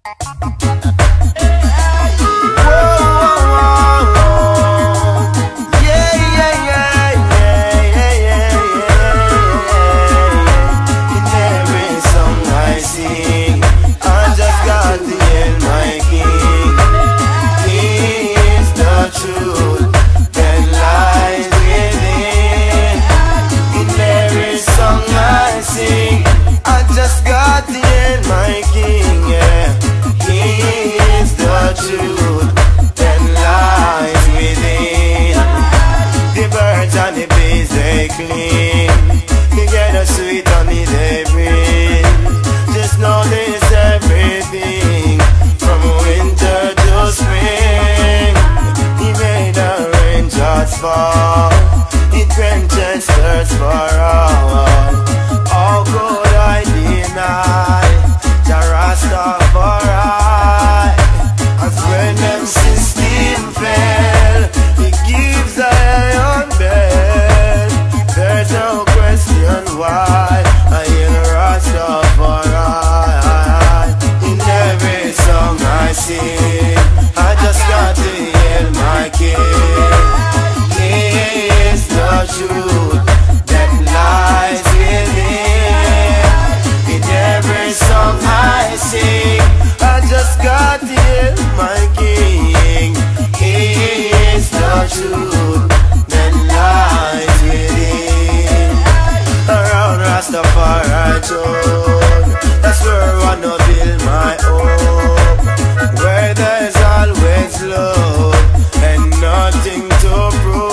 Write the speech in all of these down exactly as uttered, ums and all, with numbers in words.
It quenches thirst for all. How could I deny the Rastafari? As when them system fell, he gives a iron bell. There's no question why I hear the Rastafari. In every song I sing, I just got to hear my king. Truth that lies within. In every song I sing, I just got to hear my king. He is the truth that lies within. Around Rastafari throne, that's where I wanna build my home, where there's always love and nothing to prove.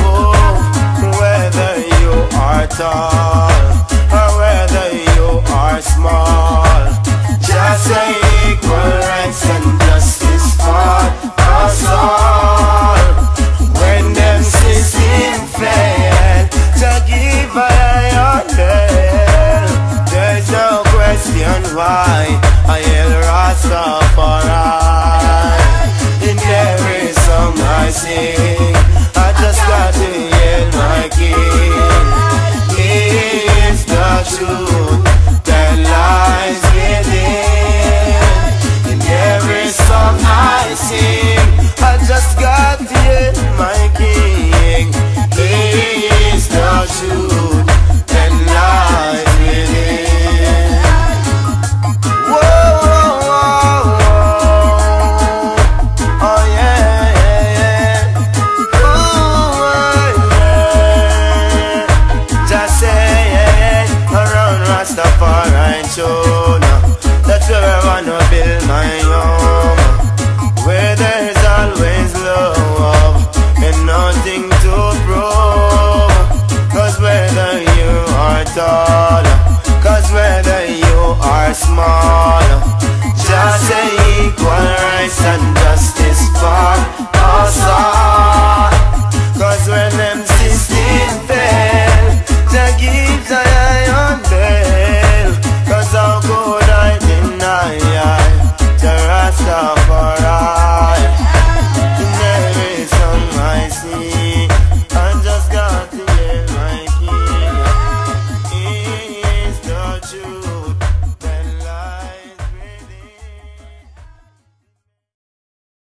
Tall, or whether you are small, just say equal rights and justice for us all. When them system fail to give a lion hell, there's no question why I hail Rastafari. In every song I sing, I just got to hail my king. Is the truth that lies within. In every song I sing, I just got to hear my king. He is the truth that lies within. Whoa, whoa, whoa, whoa. Oh yeah, yeah, yeah. Ooh, yeah. Just say Rastafari throne, that's where I wanna build my home, where there's always love and nothing to prove. Cause whether you are tall, cause whether you are small,